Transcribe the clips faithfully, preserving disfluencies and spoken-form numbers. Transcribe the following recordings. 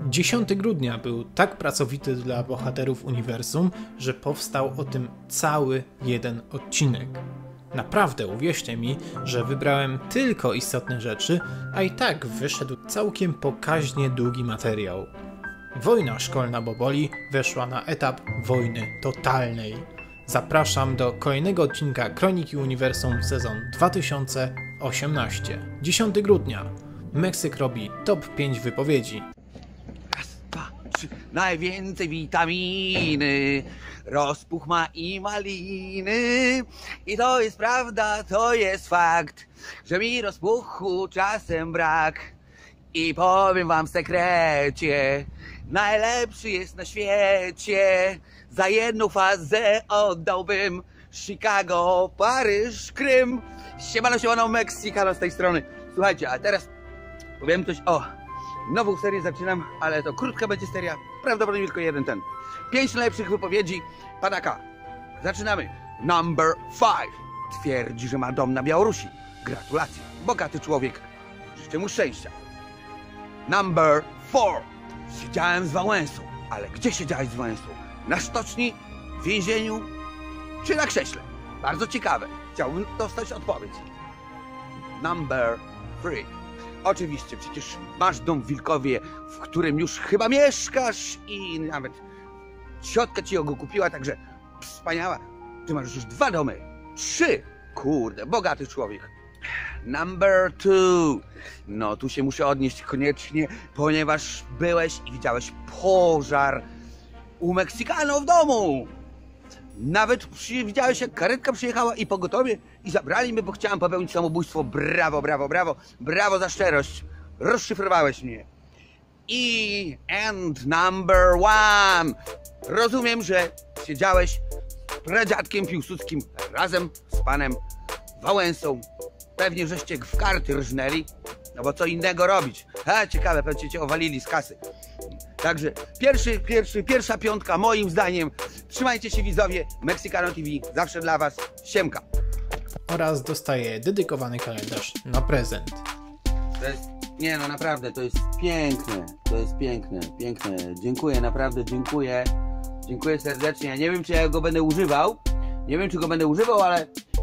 dziesiątego grudnia był tak pracowity dla bohaterów uniwersum, że powstał o tym cały jeden odcinek. Naprawdę uwierzcie mi, że wybrałem tylko istotne rzeczy, a i tak wyszedł całkiem pokaźnie długi materiał. Wojna szkolna Boboli weszła na etap wojny totalnej. Zapraszam do kolejnego odcinka Kroniki Uniwersum sezon dwa tysiące osiemnasty. dziesiątego grudnia. Meksyk robi top pięć wypowiedzi. Raz, dwa, trzy. Najwięcej witaminy, rozpuch ma i maliny. I to jest prawda, to jest fakt, że mi rozpuchu czasem brak. I powiem wam w sekrecie, najlepszy jest na świecie. Za jedną fazę oddałbym Chicago, Paryż, Krym. Siemano, siemano, Meksykano z tej strony. Słuchajcie, a teraz powiem coś o nową serię, zaczynam, ale to krótka będzie seria, prawdopodobnie tylko jeden ten. Pięć najlepszych wypowiedzi pana K. Zaczynamy. Number five. Twierdzi, że ma dom na Białorusi. Gratulacje. Bogaty człowiek. Życzę mu szczęścia. Number four. Siedziałem z Wałęsą. Ale gdzie siedziałeś z Wałęsą? Na sztoczni, w więzieniu, czy na krześle? Bardzo ciekawe. Chciałbym dostać odpowiedź. Number three. Oczywiście, przecież masz dom w Wilkowie, w którym już chyba mieszkasz i nawet ciotka ci go kupiła, także wspaniała. Ty masz już dwa domy. Trzy. Kurde, bogaty człowiek. Number two. No tu się muszę odnieść koniecznie, ponieważ byłeś i widziałeś pożar u Meksykano w domu. Nawet przy, widziałeś, jak karetka przyjechała i pogotowie i zabrali mnie, bo chciałem popełnić samobójstwo. Brawo, brawo, brawo, brawo za szczerość. Rozszyfrowałeś mnie. I and number one. Rozumiem, że siedziałeś z pradziadkiem Piłsudskim razem z panem Wałęsą. Pewnie żeście w karty rżnęli, no bo co innego robić. Ha, ciekawe, pewnie cię owalili z kasy. Także pierwszy, pierwszy, pierwsza piątka moim zdaniem. Trzymajcie się widzowie, Meksykano T V, zawsze dla was, siemka. Oraz dostaje dedykowany kalendarz na prezent. To jest, nie no naprawdę, to jest piękne, to jest piękne, piękne. Dziękuję, naprawdę dziękuję. Dziękuję serdecznie, ja nie wiem czy ja go będę używał, nie wiem czy go będę używał, ale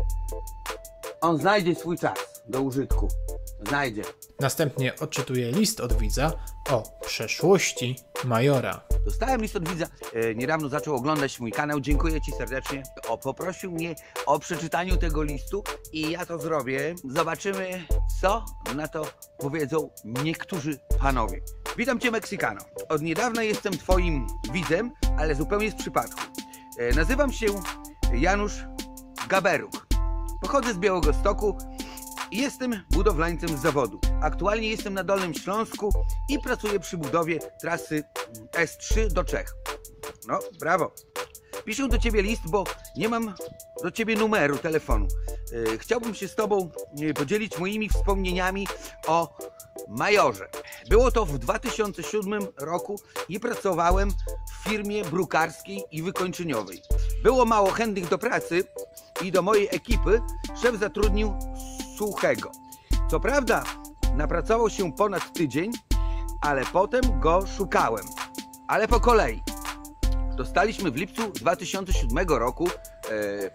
on znajdzie swój czas do użytku. Znajdzie. Następnie odczytuje list od widza o przeszłości Majora. Dostałem list od widza, e, niedawno zaczął oglądać mój kanał, dziękuję ci serdecznie. O, poprosił mnie o przeczytaniu tego listu i ja to zrobię. Zobaczymy, co na to powiedzą niektórzy panowie. Witam cię, Meksykano. Od niedawna jestem twoim widzem, ale zupełnie z przypadku. E, nazywam się Janusz Gaberuk. Pochodzę z Białegostoku i jestem budowlańcem z zawodu. Aktualnie jestem na Dolnym Śląsku i pracuję przy budowie trasy S trzy do Czech. No, brawo. Piszę do ciebie list, bo nie mam do ciebie numeru telefonu. Yy, chciałbym się z tobą yy, podzielić moimi wspomnieniami o Majorze. Było to w dwa tysiące siódmym roku i pracowałem w firmie brukarskiej i wykończeniowej. Było mało chętnych do pracy i do mojej ekipy szef zatrudnił Suchego. Co prawda napracował się ponad tydzień, ale potem go szukałem. Ale po kolei. Dostaliśmy w lipcu dwa tysiące siódmego roku e, e,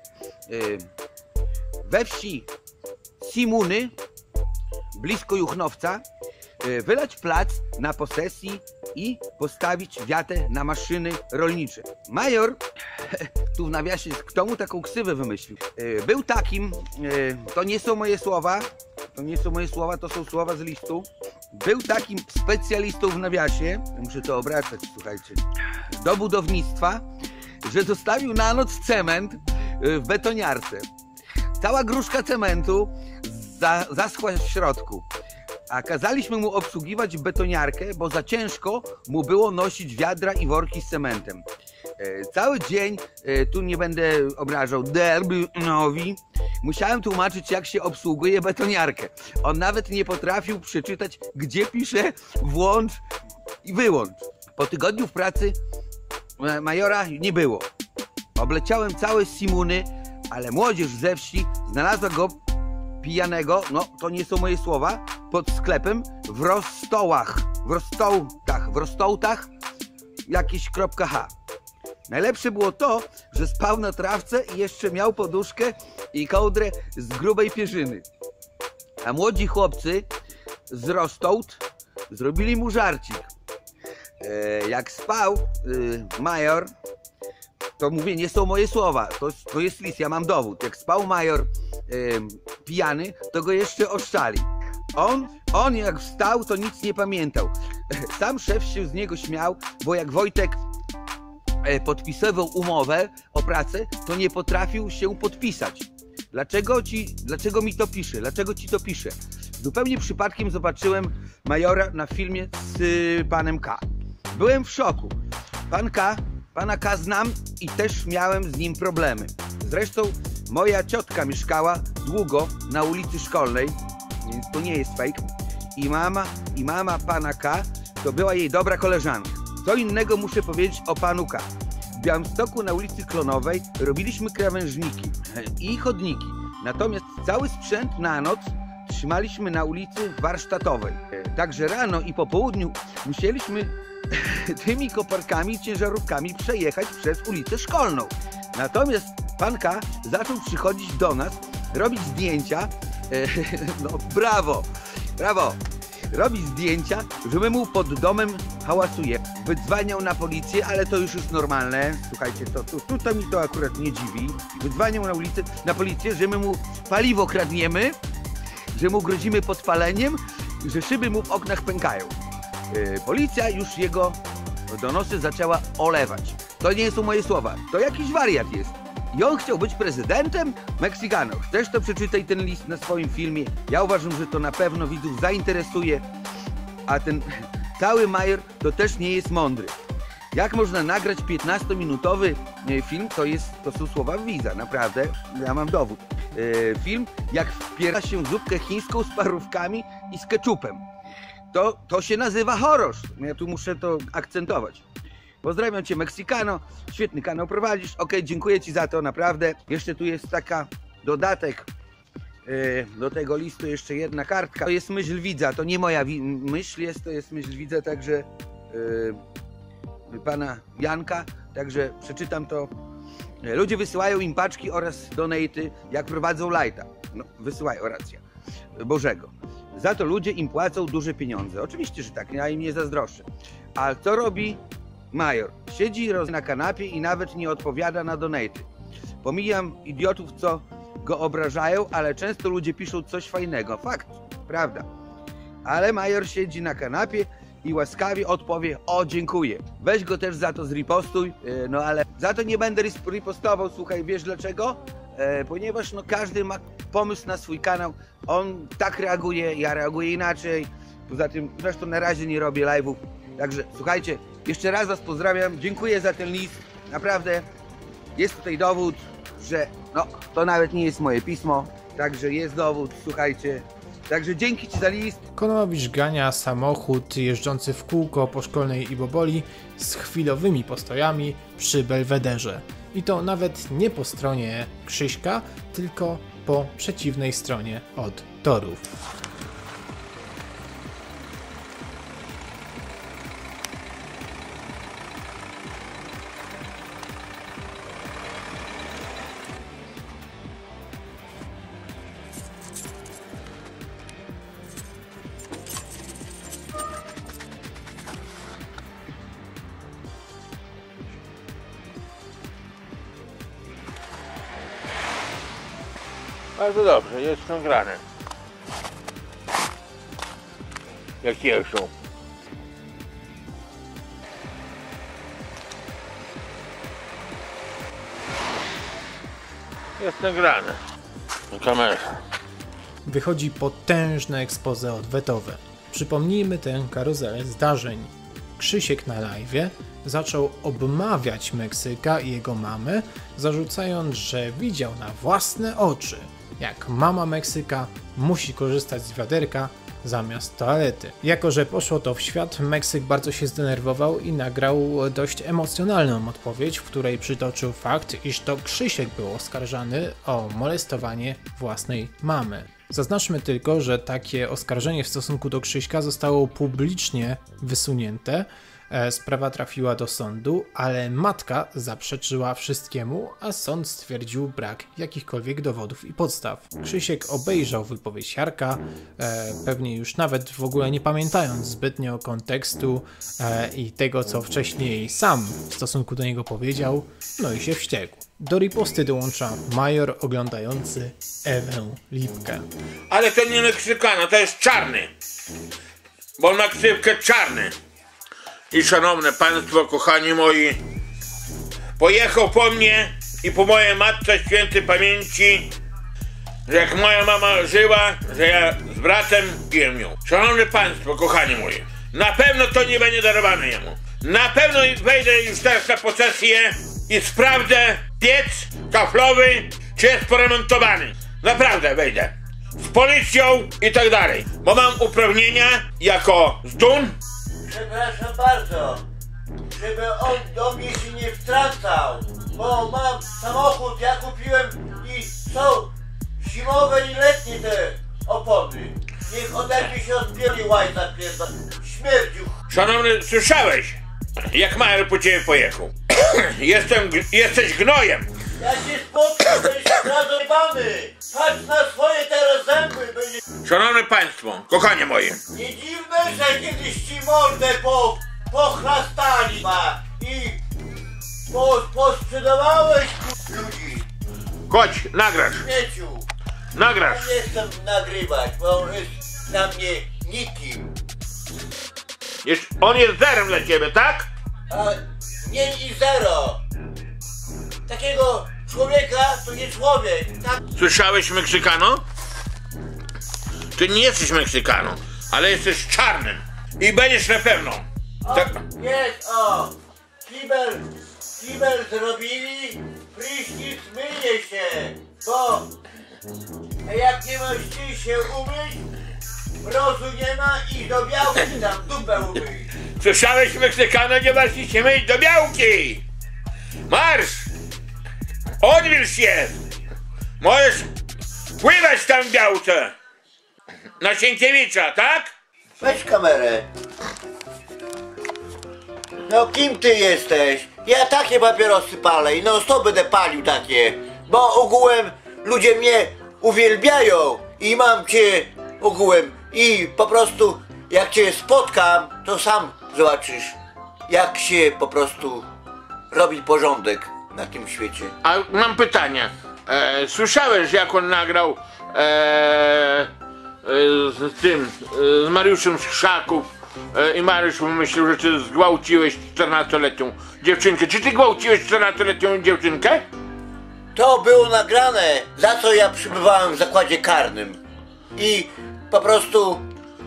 we wsi Simuny, blisko Juchnowca, e, wylać plac na posesji i postawić wiatę na maszyny rolnicze. Major, tu w nawiasie, kto mu taką ksywę wymyślił, e, był takim, e, to nie są moje słowa, to nie są moje słowa, to są słowa z listu. Był takim specjalistą w nawiasie, muszę to obracać, słuchajcie, do budownictwa, że zostawił na noc cement w betoniarce. Cała gruszka cementu za, zaschła w środku, a kazaliśmy mu obsługiwać betoniarkę, bo za ciężko mu było nosić wiadra i worki z cementem. E, cały dzień, e, tu nie będę obrażał Derbynowi, musiałem tłumaczyć, jak się obsługuje betoniarkę. On nawet nie potrafił przeczytać, gdzie pisze włącz i wyłącz. Po tygodniu w pracy Majora nie było. Obleciałem całe Simuny, ale młodzież ze wsi znalazła go pijanego, no to nie są moje słowa, pod sklepem w Rostołach, w Rostołach, w Rostołtach jakieś .h. Najlepsze było to, że spał na trawce i jeszcze miał poduszkę i kołdrę z grubej pierzyny. A młodzi chłopcy z Rostołt zrobili mu żarcik. E, jak spał y, major, to mówię, nie są moje słowa, to, to jest list, ja mam dowód. Jak spał major y, pijany, to go jeszcze oszczali. On, on jak wstał, to nic nie pamiętał. Sam szef się z niego śmiał, bo jak Wojtek e, podpisywał umowę o pracę, to nie potrafił się podpisać. Dlaczego ci, dlaczego mi to pisze? Dlaczego ci to pisze? Zupełnie przypadkiem zobaczyłem majora na filmie z y, panem K. Byłem w szoku. Pan K, pana K znam i też miałem z nim problemy. Zresztą moja ciotka mieszkała długo na ulicy Szkolnej, więc to nie jest fake. I mama, i mama pana K to była jej dobra koleżanka. Co innego muszę powiedzieć o panu K. W Białymstoku na ulicy Klonowej robiliśmy krawężniki i chodniki. Natomiast cały sprzęt na noc trzymaliśmy na ulicy Warsztatowej. Także rano i po południu musieliśmy tymi koparkami, ciężarówkami przejechać przez ulicę Szkolną. Natomiast pan K zaczął przychodzić do nas, robić zdjęcia. No brawo, brawo. Robić zdjęcia, że my mu pod domem hałasuje. Wydzwaniał na policję, ale to już jest normalne. Słuchajcie, to, to tutaj mi to akurat nie dziwi. Wydzwaniał na ulicę, na policję, że my mu paliwo kradniemy, że mu grozimy podpaleniem, że szyby mu w oknach pękają. Yy, policja już jego donosy zaczęła olewać. To nie są moje słowa, to jakiś wariat jest. I on chciał być prezydentem Meksykanu. Chcesz, to przeczytaj ten list na swoim filmie. Ja uważam, że to na pewno widzów zainteresuje. A ten cały major to też nie jest mądry. Jak można nagrać piętnastominutowy film, to, jest, to są słowa widza, naprawdę. Ja mam dowód. Yy, film, jak wpiera się zupkę chińską z parówkami i z keczupem. To, to się nazywa horror. Ja tu muszę to akcentować. Pozdrawiam Cię, Meksykano. Świetny kanał prowadzisz. Ok, dziękuję Ci za to, naprawdę. Jeszcze tu jest taka dodatek yy, do tego listu, jeszcze jedna kartka. To jest myśl widza, to nie moja myśl jest, to jest myśl widza, także yy, pana Janka. Także przeczytam to. Ludzie wysyłają im paczki oraz donaty, jak prowadzą live'a. No, wysyłają, racja. Bożego. Za to ludzie im płacą duże pieniądze. Oczywiście, że tak, ja im nie zazdroszczę. A co robi major? Siedzi na kanapie i nawet nie odpowiada na donaty. Pomijam idiotów, co go obrażają, ale często ludzie piszą coś fajnego. Fakt, prawda. Ale major siedzi na kanapie i łaskawie odpowie: o, dziękuję. Weź go też za to zripostuj, no ale za to nie będę ripostował, słuchaj, wiesz dlaczego? E, ponieważ no każdy ma pomysł na swój kanał, on tak reaguje, ja reaguję inaczej. Poza tym zresztą na razie nie robię live'ów. Także słuchajcie, jeszcze raz Was pozdrawiam, dziękuję za ten list, naprawdę jest tutaj dowód, że no to nawet nie jest moje pismo, także jest dowód, słuchajcie. Także dzięki Ci za list. Kononowicz gania samochód jeżdżący w kółko po Szkolnej i Boboli z chwilowymi postojami przy Belwederze. I to nawet nie po stronie Krzyśka, tylko po przeciwnej stronie od torów. Bardzo dobrze, jest nagrane. Jak jeżdżą. Jest nagrane. Na kamerze. Wychodzi potężne expose odwetowe. Przypomnijmy tę karuzelę zdarzeń. Krzysiek na live'ie zaczął obmawiać Meksyka i jego mamę, zarzucając, że widział na własne oczy, jak mama Meksyka musi korzystać z wiaderka, zamiast toalety. Jako że poszło to w świat, Meksyk bardzo się zdenerwował i nagrał dość emocjonalną odpowiedź, w której przytoczył fakt, iż to Krzysiek był oskarżany o molestowanie własnej mamy. Zaznaczmy tylko, że takie oskarżenie w stosunku do Krzyśka zostało publicznie wysunięte. Sprawa trafiła do sądu, ale matka zaprzeczyła wszystkiemu, a sąd stwierdził brak jakichkolwiek dowodów i podstaw. Krzysiek obejrzał wypowiedź Jarka, e, pewnie już nawet w ogóle nie pamiętając zbytnio kontekstu e, i tego, co wcześniej sam w stosunku do niego powiedział, no i się wściekł. Do riposty dołącza major oglądający Ewę Lipkę. Ale to nie Meksykano, to jest czarny. Bo on ma ksywkę czarny. I szanowne państwo, kochani moi, pojechał po mnie i po mojej matce świętej pamięci, że jak moja mama żyła, że ja z bratem biłem ją. Szanowne państwo, kochani moi, na pewno to nie będzie darowane jemu. Na pewno wejdę już teraz na posesję i sprawdzę piec kaflowy, czy jest poremontowany. Naprawdę wejdę. Z policją i tak dalej. Bo mam uprawnienia jako zdun. Przepraszam bardzo, żeby on do mnie się nie wtrącał, bo mam samochód, ja kupiłem i są zimowe i letnie te opony. Niech ode mnie się odbieli łajza pierda, śmierdziu. Szanowny, słyszałeś, jak major po ciebie pojechał? Jestem, jesteś gnojem. Ja się spotkam, będziesz razobany. Patrz na swoje teraz zęby, będzie... Szanowne państwo, kochanie moje. Nie dziwne, że kiedyś ci mordę po, pochlastali ma i po, posprzedawałeś ludzi. Chodź, nagrasz, Śmieciu. nagrasz. Ja nie chcę nagrywać, bo on jest dla mnie nikim. Jest, on jest zerem dla ciebie, tak? A nie i zero. Takiego człowieka to nie człowiek. Tak? Słyszałeś, Meksykano? Ty nie jesteś Meksykaną, ale jesteś czarnym. I będziesz na pewno. O, Tak. jest, o! Kibel, kibel zrobili, prysznic myje się, bo jak nie masz gdzie się umyć, mrozu nie ma i do białki tam dupę umyj. Słyszałeś, Meksykano, nie masz się myć do białki. Marsz! Odwilż się! Możesz pływać tam w białce. Na Sienkiewicza, tak? Weź kamerę. No kim ty jesteś? Ja takie papierosy palę i no stop będę palił takie. Bo ogółem ludzie mnie uwielbiają i mam cię ogółem i po prostu jak cię spotkam, to sam zobaczysz jak się po prostu robi porządek na tym świecie. A mam pytanie. E, słyszałeś, jak on nagrał e, e, z tym, e, z Mariuszem z Krzaków e, i Mariusz myślał, że ty zgwałciłeś czternastoletnią dziewczynkę. Czy ty gwałciłeś czternastoletnią dziewczynkę? To było nagrane, za co ja przybywałem w zakładzie karnym. I po prostu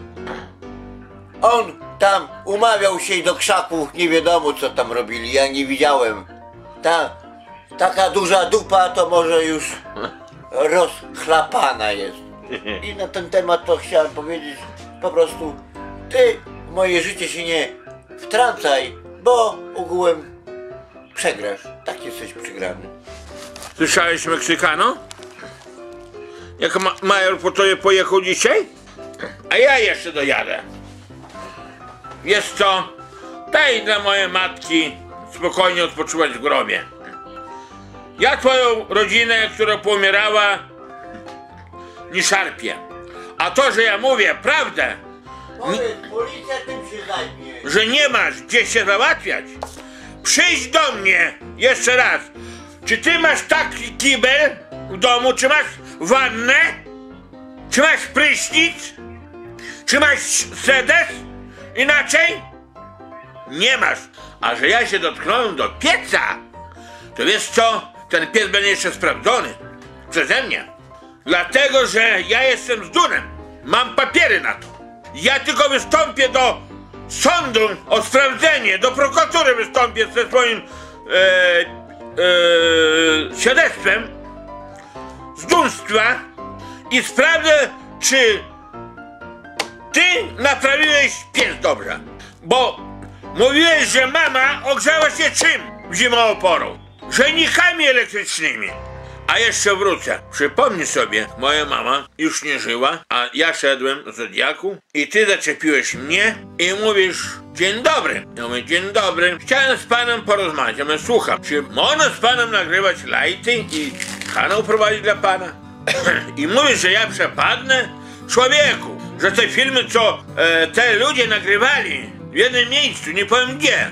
on tam umawiał się do Krzaków, nie wiadomo co tam robili, ja nie widziałem. Ta taka duża dupa to może już rozchlapana jest. I na ten temat to chciałem powiedzieć po prostu, ty w moje życie się nie wtrącaj, bo ogółem przegrasz, tak jesteś przegrany. Słyszałeś, Meksykano? Jak ma major po tobie pojechał dzisiaj? A ja jeszcze dojadę. Wiesz co? Daj dla mojej matki spokojnie odpoczywać w grobie. Ja twoją rodzinę, która pomierała, nie szarpię. A to, że ja mówię prawdę, Powiedz, policja tym się zajmie. że nie masz gdzie się załatwiać, przyjdź do mnie jeszcze raz. Czy ty masz taki kibel w domu? Czy masz wannę? Czy masz prysznic? Czy masz sedes? Inaczej? Nie masz. A że ja się dotknąłem do pieca, to wiesz co? Ten piec będzie jeszcze sprawdzony przeze mnie. Dlatego, że ja jestem z Dunem. Mam papiery na to. Ja tylko wystąpię do sądu o sprawdzenie, do prokuratury wystąpię ze swoim e, e, świadectwem z dunstwa i sprawdzę, czy ty naprawiłeś piec dobrze, bo mówiłeś, że mama ogrzała się czym w zimową porą? Żejnikami elektrycznymi. A jeszcze wrócę. Przypomnij sobie, moja mama już nie żyła, a ja szedłem do Zodiaku i ty zaczepiłeś mnie i mówisz: dzień dobry. Ja mówię: dzień dobry. Chciałem z panem porozmawiać. Ja mówię: słucham, czy można z panem nagrywać lajty i kanał prowadzić dla pana? I mówisz, że ja przepadnę? Człowieku, że te filmy, co e, te ludzie nagrywali w jednym miejscu, nie powiem gdzie,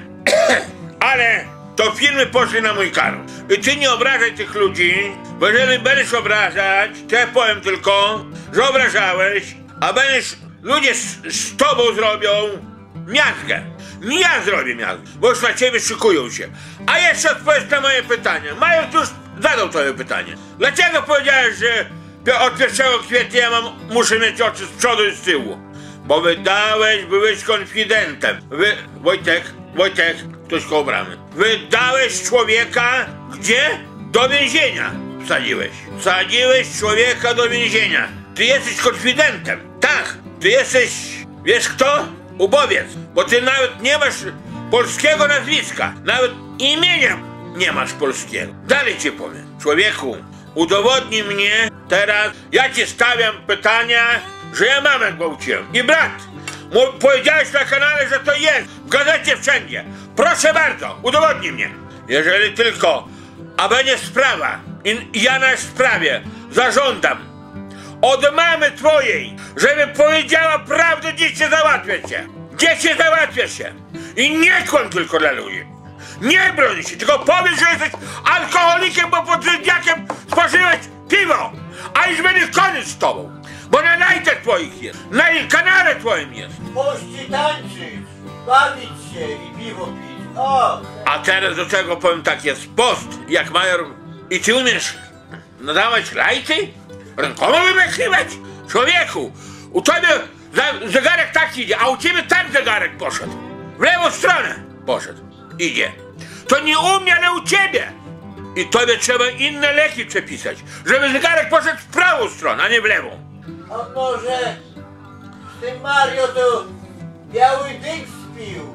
ale to filmy poszły na mój kanał. I ty nie obrażaj tych ludzi, bo jeżeli będziesz obrażać, to ja powiem tylko, że obrażałeś, a będziesz, ludzie z, z tobą zrobią miazgę. Nie ja zrobię miazgę, bo już na ciebie szykują się. A jeszcze odpowiedz na moje pytanie. Major już zadał twoje pytanie. Dlaczego powiedziałeś, że od pierwszego kwietnia ja mam, muszę mieć oczy z przodu i z tyłu? Bo wydałeś, byłeś konfidentem. Wy, Wojtek, Wojtek, ktoś koło bramy. Wydałeś człowieka, gdzie? Do więzienia wsadziłeś. Wsadziłeś człowieka do więzienia. Ty jesteś konfidentem. Tak, ty jesteś, wiesz kto? Ubowiec. Bo ty nawet nie masz polskiego nazwiska. Nawet imienia nie masz polskiego. Dalej ci powiem. Człowieku, udowodnij mnie teraz, ja ci stawiam pytania, że ja mamę gwałciłem. I brat, mu powiedziałeś na kanale, że to jest. W gazecie wszędzie. Proszę bardzo, udowodnij mnie. Jeżeli tylko, a będzie sprawa, i ja na sprawie zażądam od mamy twojej, żeby powiedziała prawdę, gdzie się załatwia się. Gdzie się załatwia się. I nie kłam tylko dla ludzi. Nie broń się, tylko powiedz, że jesteś alkoholikiem, bo pod Zodiakiem spożyłeś piwo. A już będzie koniec z tobą. Bo na lajtach twoich jest, na kanale twoim jest. Puści tańczyć, bawić się i piwo pić. O! A teraz do tego powiem tak, jest post, jak major. I ty umiesz nadawać lajty? Rękoma wymyśliwać? Człowieku, u tobie zegarek tak idzie, a u ciebie tak zegarek poszedł. W lewą stronę poszedł, idzie. To nie u mnie, ale u ciebie. I tobie trzeba inne leki przepisać, żeby zegarek poszedł w prawą stronę, a nie w lewą. A może ty, Mario, to biały dyk spił?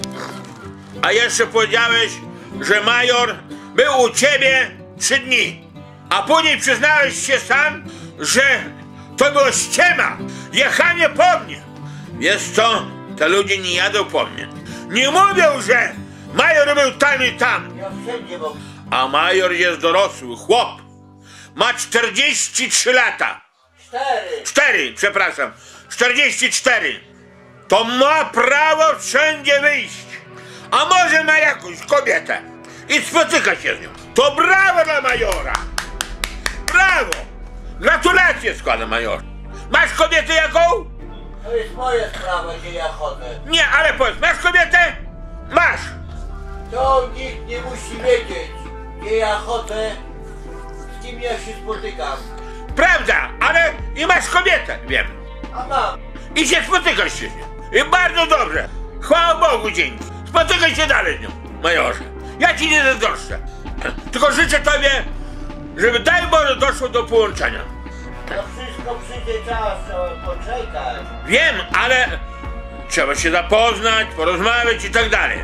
A jeszcze powiedziałeś, że major był u ciebie trzy dni. A później przyznałeś się sam, że to było ściema, jechanie po mnie. Wiesz co? Te ludzie nie jadą po mnie. Nie mówią, że major był tam i tam. Ja wszędzie mam. A major jest dorosły chłop. Ma czterdzieści trzy lata. Cztery. Cztery, przepraszam. czterdzieści cztery. To ma prawo wszędzie wyjść. A może ma jakąś kobietę i spotyka się z nią. To brawo dla majora. Brawo. Gratulacje składam, major. Masz kobietę jaką? To jest moja sprawa, gdzie ja chodzę. Nie, ale powiedz, masz kobietę? Masz. To nikt nie musi wiedzieć, gdzie ja chodzę, z kim ja się spotykam. Prawda, ale i masz kobietę, wiem. A mam. I się spotykasz się z nią. I bardzo dobrze. Chwała Bogu, dzięki. Spotykaj się dalej z nią, majorze. Ja ci nie zazdroszczę. Tylko życzę tobie, żeby daj Boże doszło do połączenia. To wszystko przyjdzie czas, trzeba poczekać. Wiem, ale trzeba się zapoznać, porozmawiać i tak dalej.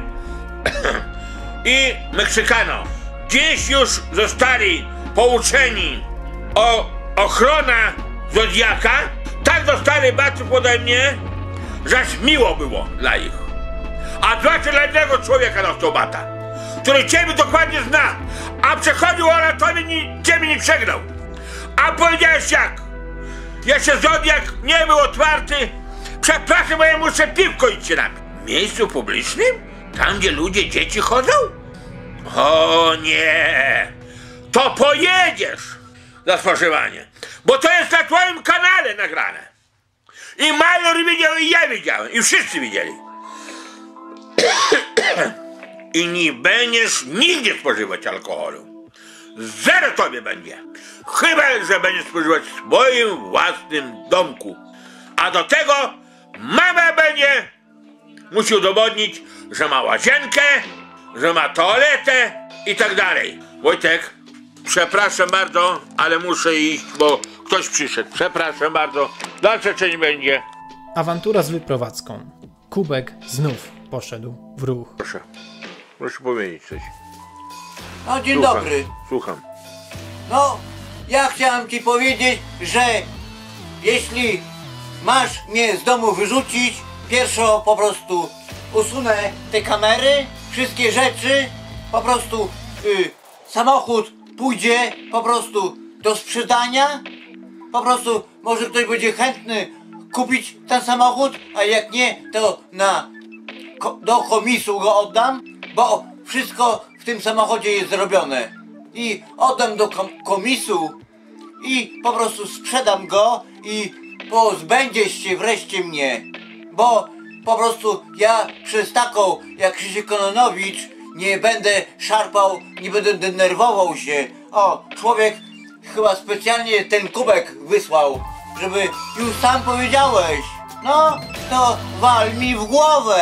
I Meksykano, dziś już zostali pouczeni o ochrona Zodiaka. Tak dostali batów ode mnie, że aż miło było dla ich. A zwłaszcza dla jednego człowieka dostał bata, który ciebie dokładnie zna, a przechodził on, a tobie nie, ciebie nie przegrał. A powiedziałeś jak? Jeszcze Zodiak nie był otwarty. Przepraszam, bo ja muszę piwko iść się napić. W miejscu publicznym? Tam, gdzie ludzie, dzieci chodzą? O nie! To pojedziesz za spożywanie, bo to jest na twoim kanale nagrane. I major widział, i ja widziałem, i wszyscy widzieli. I nie będziesz nigdzie spożywać alkoholu. Zero tobie będzie. Chyba że będziesz spożywać w swoim własnym domku. A do tego mama będzie musi udowodnić, że ma łazienkę, że ma toaletę i tak dalej. Wojtek, przepraszam bardzo, ale muszę iść, bo ktoś przyszedł. Przepraszam bardzo. Dalsze część będzie. Awantura z wyprowadzką. Kubek znów poszedł w ruch. Proszę, proszę powiedzieć coś. No dzień Słucham, dobry. Słucham. No, ja chciałem ci powiedzieć, że jeśli masz mnie z domu wyrzucić, pierwszo po prostu usunę te kamery, wszystkie rzeczy, po prostu y, samochód pójdzie po prostu do sprzedania, po prostu może ktoś będzie chętny kupić ten samochód, a jak nie, to na, ko, do komisu go oddam, bo wszystko w tym samochodzie jest zrobione. I oddam do kom komisu i po prostu sprzedam go i pozbędziesz się wreszcie mnie, bo po prostu ja przez taką jak Krzysiek Kononowicz nie będę szarpał, nie będę denerwował się. O, człowiek chyba specjalnie ten kubek wysłał, żeby już sam powiedziałeś. No, to wal mi w głowę.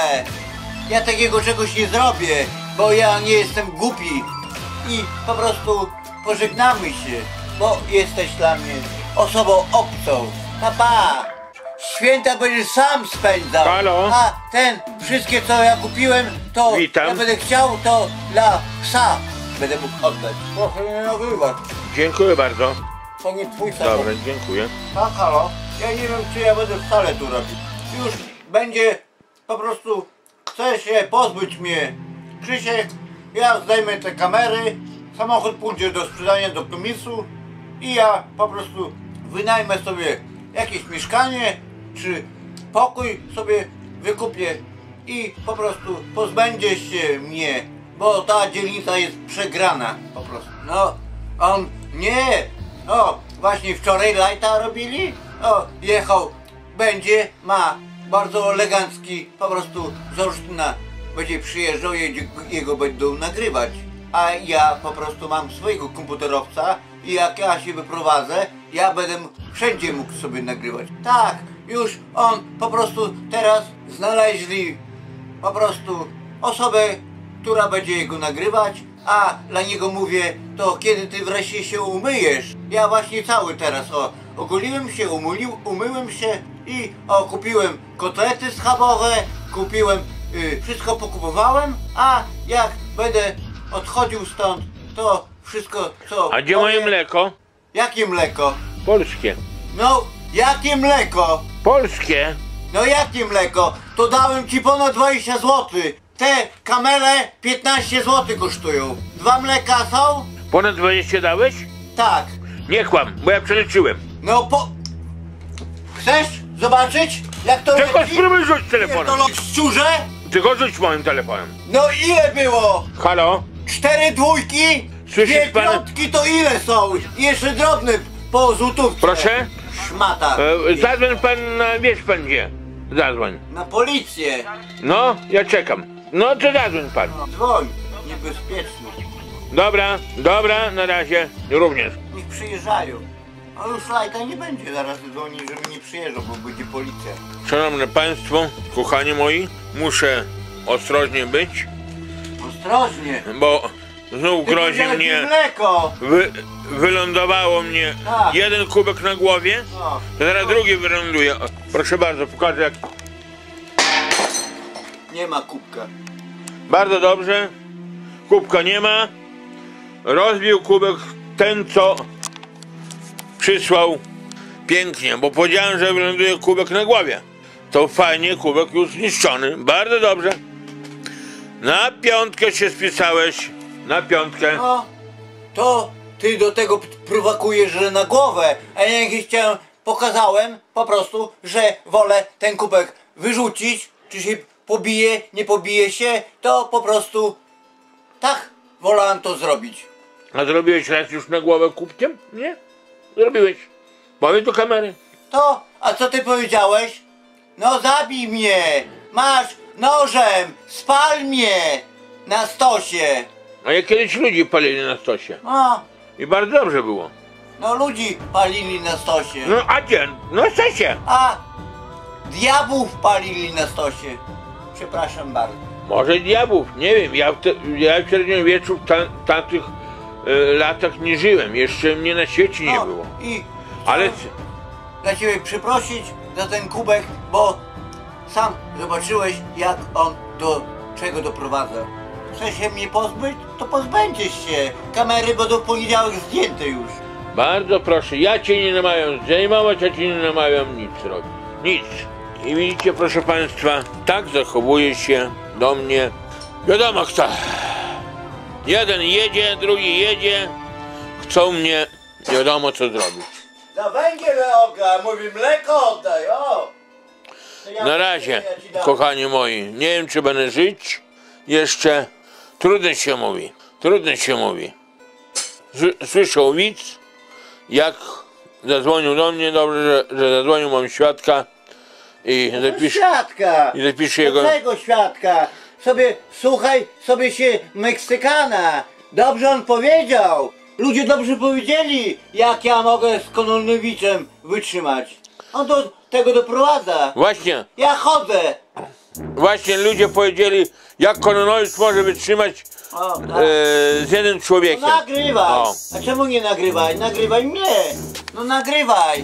Ja takiego czegoś nie zrobię, bo ja nie jestem głupi. I po prostu pożegnamy się, bo jesteś dla mnie osobą obcą. Pa, pa. Święta będziesz sam spędzał. Halo? A ten, wszystkie co ja kupiłem, to Witam. ja będę chciał, to dla psa będę mógł oddać. Proszę nie nagrywać. Dziękuję bardzo. To nie twój samochód. Dobra, dziękuję. Tak, halo? Ja nie wiem, czy ja będę wcale tu robić. Już będzie, po prostu chce się pozbyć mnie. Krzysiek, ja zdejmę te kamery, samochód pójdzie do sprzedania do komisu i ja po prostu wynajmę sobie jakieś mieszkanie, czy pokój sobie wykupię i po prostu pozbędzie się mnie, bo ta dzielnica jest przegrana po prostu. No, on nie, o, właśnie wczoraj lajta robili, o, jechał, będzie, ma bardzo elegancki, po prostu z Olsztyna będzie przyjeżdżał, jedzie, jego będą nagrywać, a ja po prostu mam swojego komputerowca i jak ja się wyprowadzę, ja będę wszędzie mógł sobie nagrywać. Tak, już on po prostu teraz znaleźli po prostu osobę, która będzie jego nagrywać, a dla niego mówię, to kiedy ty wreszcie się umyjesz? Ja właśnie cały teraz, o, ogoliłem się, umylił, umyłem się i o, kupiłem kotlety schabowe, kupiłem, y, wszystko pokupowałem, a jak będę odchodził stąd, to wszystko co... A gdzie powiem- moje mleko? Jakie mleko? Polskie. No, jakie mleko? Polskie? No jakie mleko? To dałem ci ponad dwadzieścia złotych. Te kamele piętnaście złotych kosztują. Dwa mleka są? Ponad dwadzieścia dałeś? Tak. Nie kłam, bo ja przeliczyłem. No po... Chcesz zobaczyć jak to Tylko leci? spróbuj rzuć Jak telefonem. to leci w ciurze? Tylko rzuć moim telefonem. No ile było? Halo? Cztery dwójki? Słyszysz Dwie pan? piątki to ile są? I jeszcze drobne po złotówce. Proszę? Szmata. E, zadzwoń pan na, wiesz pan gdzie? Zadzwoń. Na policję. No, ja czekam. No to zadzwoń pan. No, dzwoń. Niebezpieczny. Dobra, dobra, na razie również. Niech przyjeżdżają. A już lajta nie będzie zaraz dzwonić, żeby nie przyjeżdżał, bo będzie policja. Szanowne państwo, kochani moi, muszę ostrożnie być, Ostrożnie. bo znów Ty grozi powiedziałeś mi mnie, mleko. wy, wylądowało mnie Tak. jeden kubek na głowie, No. to zaraz drugi wyląduje. O, proszę bardzo, pokażę jak. Nie ma kubka. Bardzo dobrze, kubka nie ma, rozbił kubek ten co przysłał pięknie, bo powiedziałem, że wyląduje kubek na głowie. To fajnie, kubek już zniszczony, bardzo dobrze. Na piątkę się spisałeś, na piątkę. No, to ty do tego p- prowokujesz, że na głowę, a ja jak chciałem, pokazałem po prostu, że wolę ten kubek wyrzucić, czy się pobije, nie pobije się, to po prostu tak wolałem to zrobić. A zrobiłeś raz już na głowę kubkiem? Nie? Zrobiłeś. Powiedz do kamery. To, a co ty powiedziałeś? No zabij mnie! Masz nożem! Spal mnie! Na stosie! A jak kiedyś ludzi palili na stosie. No, I bardzo dobrze było. no ludzi palili na stosie. No a gdzie? No na stosie. A diabłów palili na stosie. Przepraszam bardzo. Może diabłów, nie wiem. Ja w, te, ja w średniowieczu w ta, tamtych e, latach nie żyłem. Jeszcze mnie na świecie nie No, było. I Ale chciałem dla ciebie przeprosić za ten kubek, bo sam zobaczyłeś, jak on do czego doprowadza. Chce się mnie pozbyć? To pozbędziesz się. Kamery będą w poniedziałek zdjęte już. Bardzo proszę, ja cię nie namawiam zdejmować, ja cię nie namawiam nic robić. Nic. I widzicie, proszę państwa, tak zachowuje się do mnie. Wiadomo kto. Jeden jedzie, drugi jedzie. Chcą mnie, nie wiadomo co zrobić. Za węgiel oga, mówi mleko oddaj, o! Ja Na razie, kochani moi, nie wiem czy będę żyć. Jeszcze trudno się mówi, trudno się mówi. Słyszał widz, jak zadzwonił do mnie, dobrze, że, że zadzwonił, mam świadka i zapiszę, świadka! i zapiszę jego... Dlaczego świadka? Sobie, słuchaj sobie się Meksykana. Dobrze on powiedział. Ludzie dobrze powiedzieli, jak ja mogę z Kononowicem wytrzymać. On do tego doprowadza. Właśnie, Ja chodzę. właśnie ludzie powiedzieli, jak Kononowicz może wytrzymać O, tak. e, z jednym człowiekiem. No nagrywaj. O. A czemu nie nagrywaj? Nagrywaj mnie. No nagrywaj.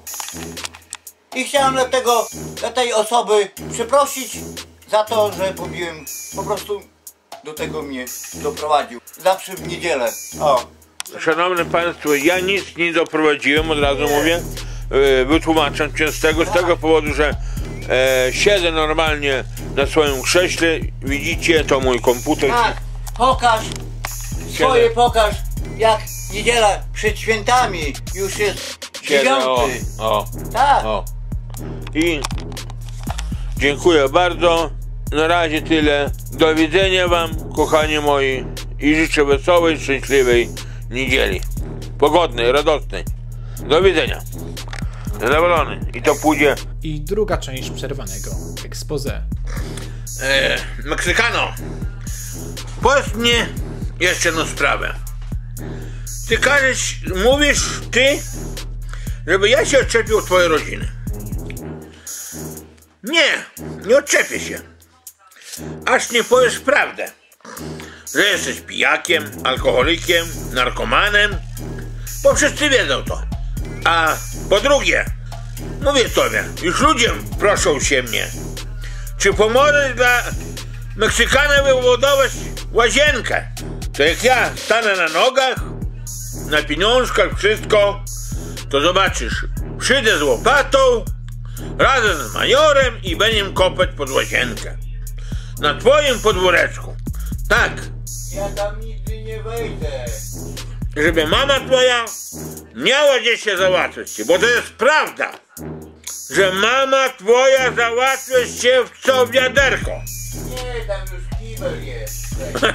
I chciałem dlatego dla tej osoby przeprosić za to, że pobiłem. Po prostu do tego mnie doprowadził. Zawsze w niedzielę. O. Szanowni Państwo, ja nic nie doprowadziłem, od razu mówię, e, wytłumaczam cię z tego, z tego powodu, że e, siedzę normalnie na swoim krześle, widzicie, to mój komputer. Tak, pokaż, swoje pokaż, jak niedziela przed świętami już jest Siedzę, o, dziewiąty. o, Tak. o. I dziękuję bardzo, na razie tyle, do widzenia wam, kochani moi, i życzę wesołej, szczęśliwej niedzieli, pogodnej, radosnej. Do widzenia. Zadowolony. I to pójdzie. I druga część przerwanego expose. E, Meksykano, powiedz mnie jeszcze jedną sprawę. Ty każesz, mówisz ty, żeby ja się odczepił od twojej rodziny. Nie, nie odczepię się. Aż nie powiesz prawdę. Że jesteś pijakiem, alkoholikiem, narkomanem, bo wszyscy wiedzą to. A po drugie, mówię tobie, już ludzie proszą się mnie, czy pomożesz dla Meksykana wybudować łazienkę? To jak ja stanę na nogach, na pieniążkach, wszystko, to zobaczysz, przyjdę z łopatą, razem z majorem i będziemy kopać pod łazienkę. Na twoim podwóreczku. Tak. Ja tam nigdy nie wejdę. Żeby mama twoja miała gdzie się załatwić, bo to jest prawda, że mama twoja załatwia się w co wiaderko. Nie, tam już kibel jest.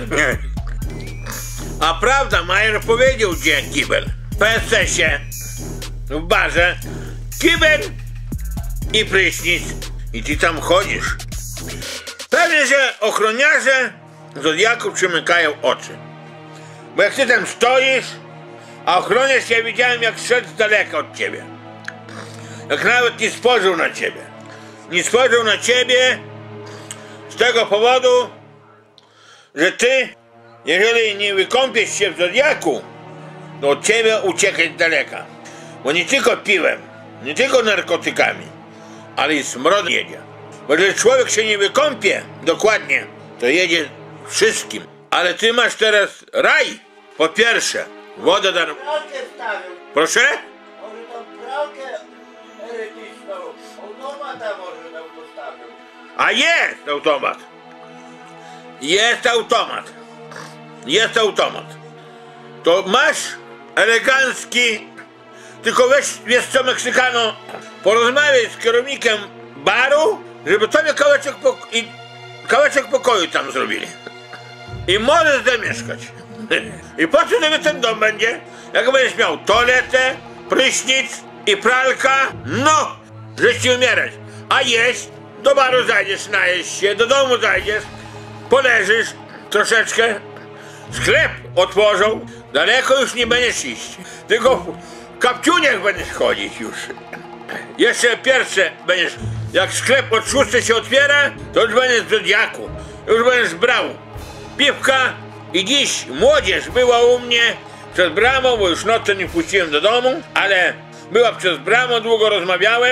A prawda, major powiedział, gdzie kibel. W P S S ie, w barze, kibel i prysznic. I ty tam chodzisz. Pewnie, że ochroniarze Zodiaku przymykają oczy. Bo jak ty tam stoisz, a ochroniarz, ja widziałem, jak szedł z daleka od ciebie. Jak nawet nie spojrzał na ciebie. Nie spojrzał na ciebie z tego powodu, że ty, jeżeli nie wykąpiesz się w Zodiaku, to od ciebie uciekać z daleka. Bo nie tylko piwem, nie tylko narkotykami, ale i smrodem jedzie. Bo jeżeli człowiek się nie wykąpie dokładnie, to jedzie wszystkim. Ale ty masz teraz raj. Po pierwsze, wodę darmową. Pralkę wstawił. Proszę? Może tam pralkę erotyczną. Automata może tam postawił. A jest automat. Jest automat. Jest automat. To masz elegancki. Tylko weź, wiesz co, Meksykano, porozmawiaj z kierownikiem baru, żeby tobie kawałeczek, pok i kawałeczek pokoju tam zrobili. I możesz zamieszkać. I po co tobie ten dom będzie? Jak będziesz miał toaletę, prysznic i pralka, no, żeś ci umierać. A jeść, do baru zajdziesz, najeść się, do domu zajdziesz, poleżysz troszeczkę, sklep otworzą, daleko już nie będziesz iść, tylko w kapciuniach będziesz chodzić już. Jeszcze pierwsze będziesz, jak sklep od szóstej się otwiera, to już będziesz w Zodiaku, już będziesz brał piwka. I dziś młodzież była u mnie przed bramą, bo już nocą nie wpuściłem do domu, ale była przez bramą, długo rozmawiałem,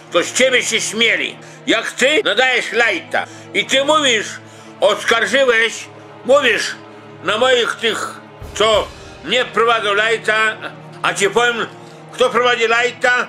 to z ciebie się śmieli. Jak ty nadajesz lajta i ty mówisz, oskarżyłeś, mówisz na moich tych, co nie prowadzą lajta, a ci powiem, kto prowadzi lajta,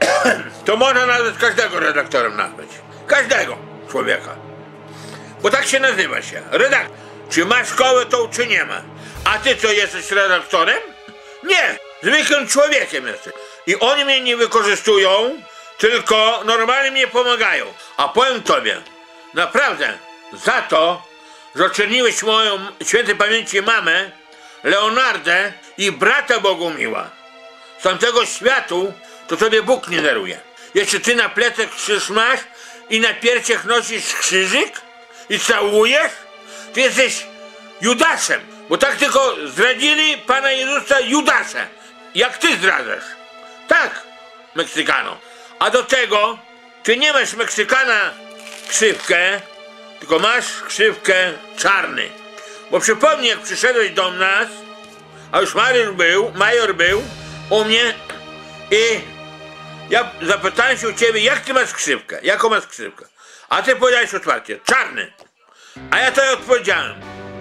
to można nawet każdego redaktorem nazwać. Każdego człowieka. Bo tak się nazywa się. Redaktor. Czy ma szkołę tą, czy nie ma. A ty co, jesteś redaktorem? Nie. Zwykłym człowiekiem jesteś. I oni mnie nie wykorzystują, tylko normalnie mnie pomagają. A powiem tobie, naprawdę, za to, że oczerniłeś moją świętej pamięci mamę, Leonardę i brata Bogumiła z tamtego światu, to tobie Bóg nie daruje. Jeszcze ty na plecach krzyż masz i na piersiach nosisz krzyżyk i całujesz? Ty jesteś Judaszem, bo tak tylko zdradzili Pana Jezusa Judasze, jak ty zdradzasz. Tak, Meksykano. A do tego ty nie masz Meksykana krzywkę, tylko masz krzywkę czarny. Bo przypomnij, jak przyszedłeś do nas, a już major był, major był u mnie i ja zapytałem się u ciebie, jak ty masz krzywkę, jaką masz krzywkę. A ty powiedziałeś otwarcie, czarny. A ja to odpowiedziałem.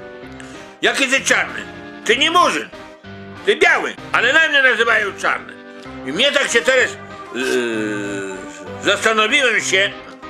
Jaki ty czarny? Ty nie murzyn. Ty biały, ale na mnie nazywają czarny. I mnie tak się teraz yy, zastanowiłem się,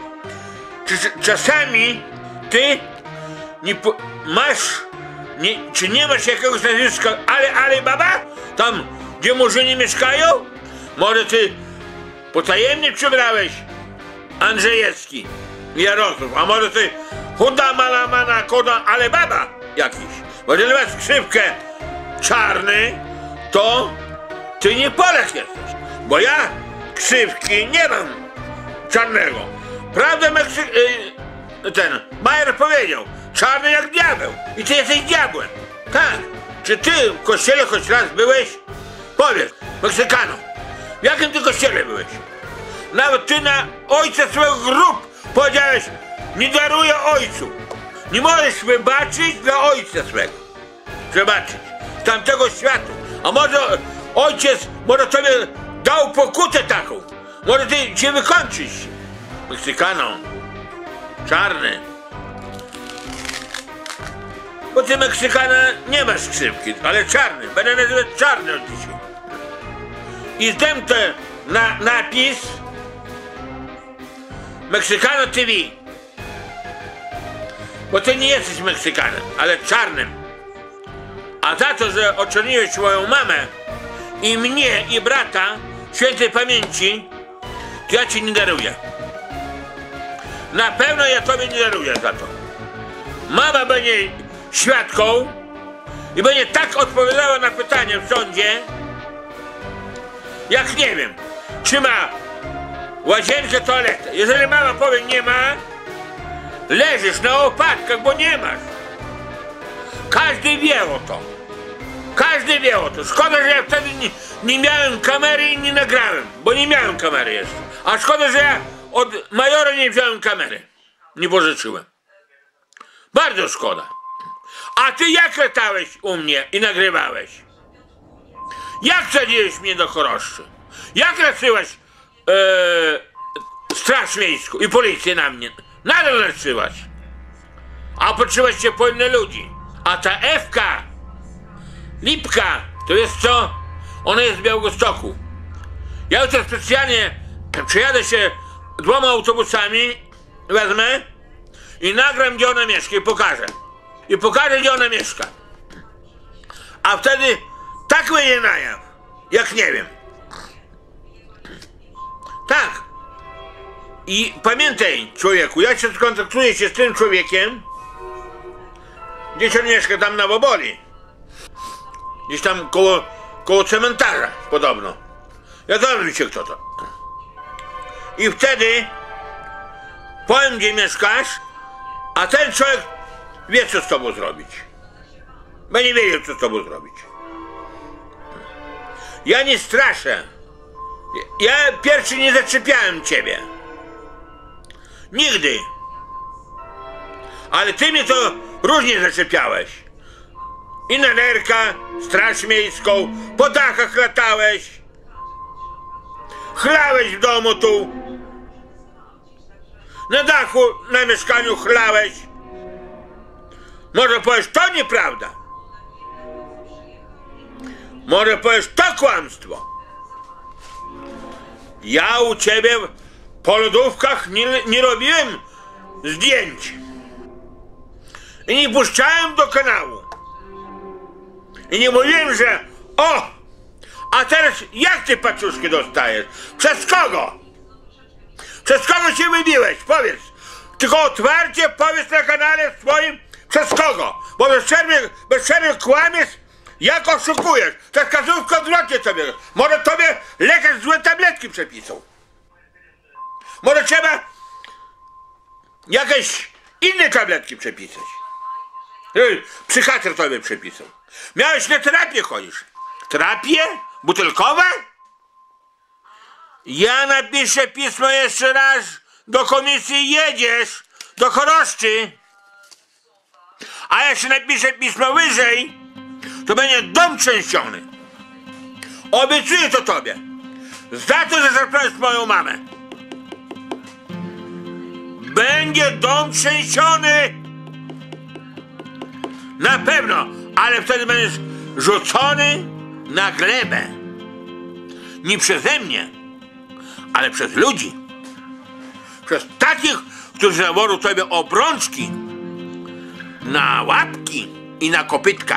czy, czy czasami ty nie po, masz, nie, czy nie masz jakiegoś nazwiska Ale Ale Baba? Tam, gdzie murzyni mieszkają? Może ty potajemnie przybrałeś Andrzejewski, Jarosław, a może ty Huda Mala Mana Koda Ale Baba jakiś. Bo jeżeli masz krzywkę czarny, to ty nie Polak jesteś. Bo ja krzywki nie mam czarnego. Prawda, Meksyk... Yy, ten Majer powiedział, czarny jak diabeł. I ty jesteś diabłem. Tak. Czy ty w kościele choć raz byłeś? Powiedz, Meksykano, w jakim ty kościele byłeś? Nawet ty na ojca swego grób powiedziałeś, nie daruję ojcu. Nie możesz wybaczyć dla ojca swego. Przebaczyć. Z tamtego światu. A może ojciec, może tobie dał pokutę taką. Może ty cię wykończyć. Meksykano. Czarny. Bo ty, Meksykana, nie masz krzywki, ale czarny. Będę nazywać czarny od dzisiaj. I zdejmę na napis Meksykano T V. Bo ty nie jesteś Meksykanem, ale czarnym. A za to, że oczerniłeś moją mamę i mnie i brata świętej pamięci, to ja ci nie daruję. Na pewno ja tobie nie daruję za to. Mama będzie świadką i będzie tak odpowiadała na pytanie w sądzie, jak nie wiem, czy ma łazienkę, toaletę. Jeżeli mama powie nie ma, leżysz na łopatkach, bo nie masz. Każdy wie o to. Każdy wie o to. Szkoda, że ja wtedy nie, nie miałem kamery i nie nagrałem, bo nie miałem kamery jeszcze. A szkoda, że ja od majora nie wziąłem kamery. Nie pożyczyłem. Bardzo szkoda. A ty jak latałeś u mnie i nagrywałeś? Jak sadziłeś mnie do choroszczy? Jak leczyłeś e, straż miejską i policję na mnie? Nadal leczyłaś. A patrzyłaś się po inne ludzi. A ta Ewka, Lipka, to jest co? Ona jest z Białegostoku. Ja jutro specjalnie przejadę się dwoma autobusami, wezmę i nagram, gdzie ona mieszka i pokażę. I pokażę, gdzie ona mieszka. A wtedy tak wyjdzie na jaw, jak nie wiem. Tak. I pamiętaj, człowieku, ja się skontaktuję się z tym człowiekiem, gdzieś on mieszka tam na Boboli. Gdzieś tam koło, koło cmentarza podobno. Ja dowiem się, kto to. I wtedy powiem, gdzie mieszkasz, a ten człowiek wie, co z tobą zrobić. Będzie wiedział, co z tobą zrobić. Ja nie straszę. Ja pierwszy nie zaczepiałem ciebie. Nigdy. Ale ty mnie to różnie zaczepiałeś. I na nerka, straż miejską, po dachach latałeś. Chlałeś w domu tu. na dachu, na mieszkaniu chlałeś. Może powiesz, to nieprawda. Może powiesz, to kłamstwo. Ja u ciebie po lodówkach nie, nie robiłem zdjęć. I nie puszczałem do kanału. I nie mówiłem, że o, a teraz jak ty paczuszki dostajesz? Przez kogo? Przez kogo się wybiłeś? Powiedz. Tylko otwarcie powiedz na kanale swoim, przez kogo? Bo bez przerwy, bez przerwy kłamiesz, jak oszukujesz. Ta wskazówka odwrotnie sobie. Może tobie lekarz złe tabletki przepisał. Może trzeba jakieś inne tabletki przepisać. Psychiatr tobie przepisał. Miałeś na terapię chodzisz. Terapię? Butelkowa? Ja napiszę pismo jeszcze raz do komisji, jedziesz do Choroszczy. A jak się napisze pismo wyżej, to będzie dom trzęsiony. Obiecuję to tobie. Za to, że zaprosisz moją mamę. Będzie dom trzęsiony. Na pewno, ale wtedy będziesz rzucony na glebę. Nie przeze mnie, ale przez ludzi. Przez takich, którzy założą tobie obrączki na łapki i na kopytka.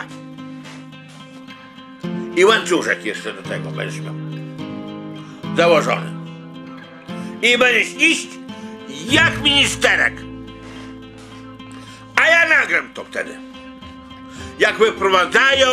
I łańcuszek jeszcze do tego będziesz miał założony. I będziesz iść jak ministerek. A ja nagram to wtedy. Jak wyprowadzają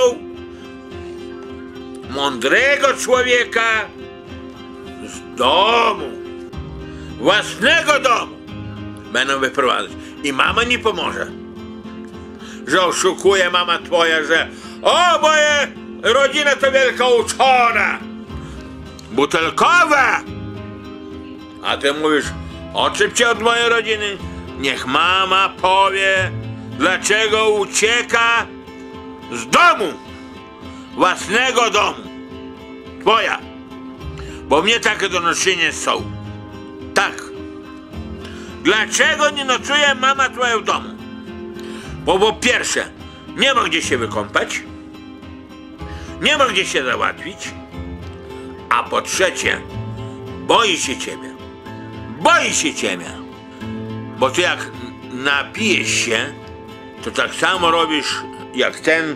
mądrego człowieka z domu, własnego domu, będą wyprowadzać. I mama nie pomoże. Że oszukuje mama twoja, że o, moja rodzina to wielka uczona, butelkowa. A ty mówisz, odczep cię od mojej rodziny. Niech mama powie, dlaczego ucieka z domu, własnego domu, twoja. Bo mnie takie donoszenia są. Tak. Dlaczego nie nocuje mama twoja w domu? Bo po pierwsze, nie ma gdzie się wykąpać, nie ma gdzie się załatwić, a po trzecie, boi się ciebie. Boi się ciebie. Bo ty jak napijesz się, to tak samo robisz jak ten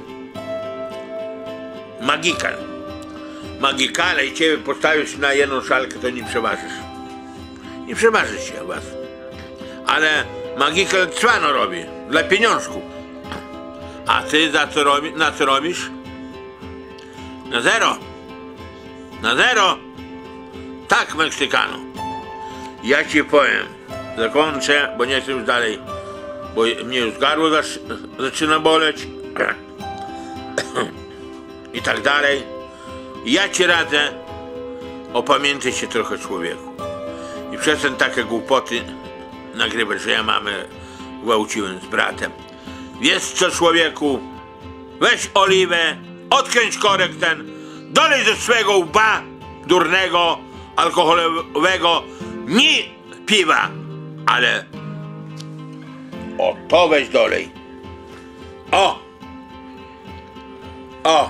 magikal. Magikale i ciebie postawisz na jedną szalkę, to nie przeważysz. Nie przeważy się was. Ale magikal cwano robi, dla pieniążków. A ty za co robi, na co robisz? Na zero. Na zero. Tak, Meksykano. Ja ci powiem, zakończę, bo nie chcę już dalej, bo mnie już gardło zaczyna boleć i tak dalej. Ja ci radzę, opamiętaj się trochę, człowieku, i przestań takie głupoty nagrywać, że ja mamę gwałciłem z bratem. Wiesz co, człowieku, weź oliwę, odkręć korek ten, dolej ze swego łba durnego, alkoholowego, nie piwa, ale o, to weź dolej. O! O!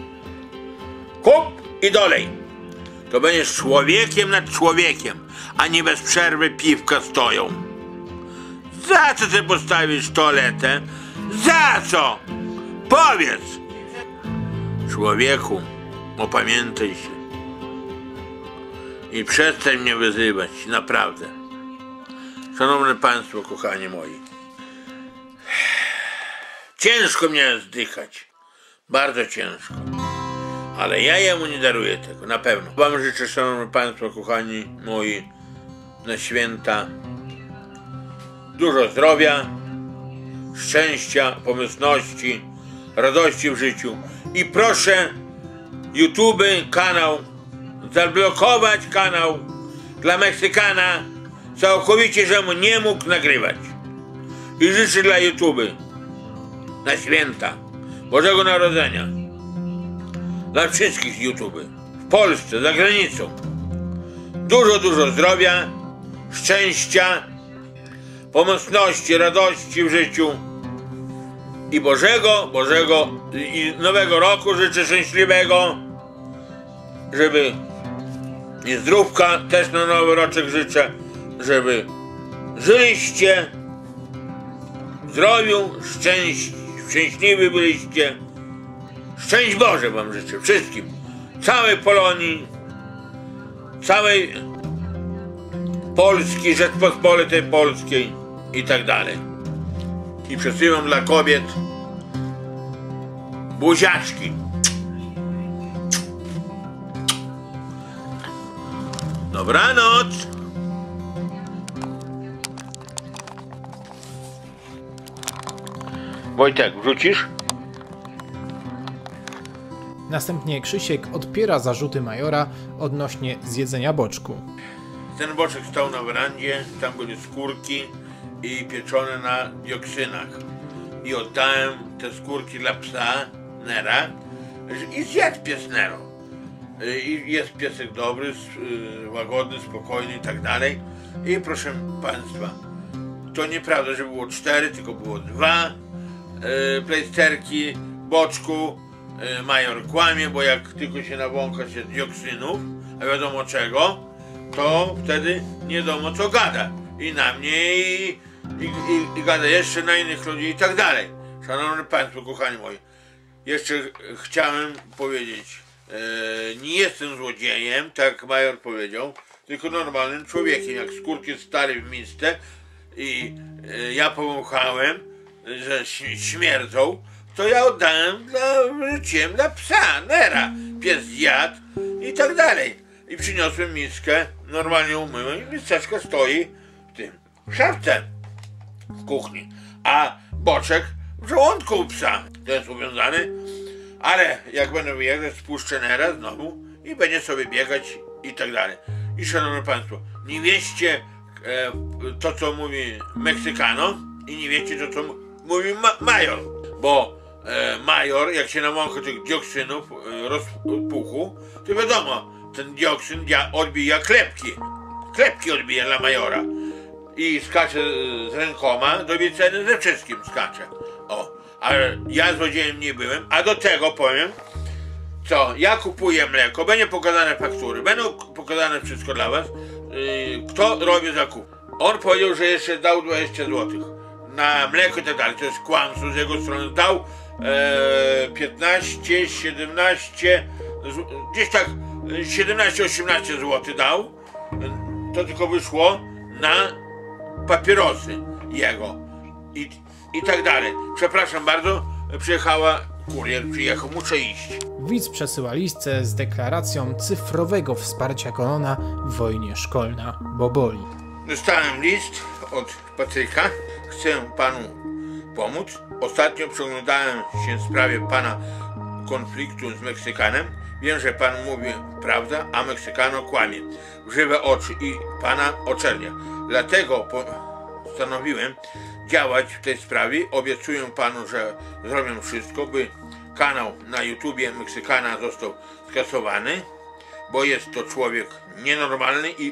Kup i dolej. To będziesz człowiekiem nad człowiekiem, a nie bez przerwy piwka stoją. Za co ty postawisz toaletę? Za co? Powiedz! Człowieku, opamiętaj się. I przestań mnie wyzywać, naprawdę. Szanowne Państwo, kochani moi. Ciężko mnie zdychać. Bardzo ciężko. Ale ja jemu nie daruję tego, na pewno. Wam życzę, szanowni Państwo, kochani moi, na święta dużo zdrowia, szczęścia, pomyślności, radości w życiu. I proszę YouTube, kanał, zablokować kanał dla Meksykana całkowicie, że mu nie mógł nagrywać. I życzę dla YouTube na święta Bożego Narodzenia, dla wszystkich YouTube w Polsce, za granicą, dużo, dużo zdrowia, szczęścia pomyślności, radości w życiu i Bożego, Bożego i nowego roku życzę szczęśliwego, żeby i zdrówka też na nowy roczek życzę, żeby żyliście w zdrowiu, szczęś, szczęśliwi byliście. Szczęść Boże wam życzę wszystkim, całej Polonii, całej Polski, Rzeczpospolitej Polskiej i tak dalej. I przesyłam dla kobiet buziaczki. Dobranoc. Wojtek, wrzucisz? Następnie Krzysiek odpiera zarzuty majora odnośnie zjedzenia boczku. Ten boczek stał na werandzie, tam były skórki i pieczone na dioksynach. I oddałem te skórki dla psa Nera i zjadł pies Nero. I jest piesek dobry, łagodny, spokojny i tak dalej. I proszę Państwa, to nieprawda, że było cztery, tylko było dwa yy, plejsterki boczku. Yy, major kłamie, bo jak tylko się nawącha się dioksynów, a wiadomo czego, to wtedy nie wiadomo co gada. I na mnie, i, i, i, i gada jeszcze na innych ludzi i tak dalej. Szanowni Państwo, kochani moi, jeszcze chciałem powiedzieć, e, nie jestem złodziejem, tak jak major powiedział, tylko normalnym człowiekiem. Jak skórki stali w misce i e, ja powąchałem, że śmierdzą, to ja oddałem dla, wrzuciłem dla psa, Nera. Pies zjadł i tak dalej. I przyniosłem miskę, normalnie umyłem i miseczka stoi w tym, w szafce w kuchni. A boczek w żołądku u psa. To jest uwiązany, ale jak będę wyjeżdżać, spuszczę Nera znowu i będzie sobie biegać i tak dalej. I szanowni Państwo, nie wieście e, to, co mówi Meksykano i nie wiecie to, co mówi ma major. Bo e, major, jak się nawącha tych dioksynów, e, rozpuchu, to wiadomo, ten dioksyn odbija klepki. Klepki odbija dla majora. I skacze z rękoma do wyceny, ze wszystkim skacze. O, ale ja złodziejem nie byłem, a do tego powiem, co, ja kupuję mleko, będzie pokazane faktury, będą pokazane wszystko dla was, yy, kto robi zakup. On powiedział, że jeszcze dał dwadzieścia złotych na mleko i tak dalej, to jest kłamstwo z jego strony, dał e, piętnaście, siedemnaście, gdzieś tak siedemnaście osiemnaście złotych dał, to tylko wyszło na papierosy jego i, i tak dalej. Przepraszam bardzo, przyjechała, kurier przyjechał, muszę iść. Widz przesyła listę z deklaracją cyfrowego wsparcia Konona w wojnie szkolna, bo boli. Dostałem list od Patryka, chcę panu pomóc. Ostatnio przyglądałem się sprawie pana konfliktu z Meksykanem. Wiem, że pan mówi prawdę, a Meksykano kłamie. Żywe oczy i pana oczernia. Dlatego postanowiłem działać w tej sprawie. Obiecuję panu, że zrobię wszystko, by kanał na YouTubie Meksykana został skasowany, bo jest to człowiek nienormalny i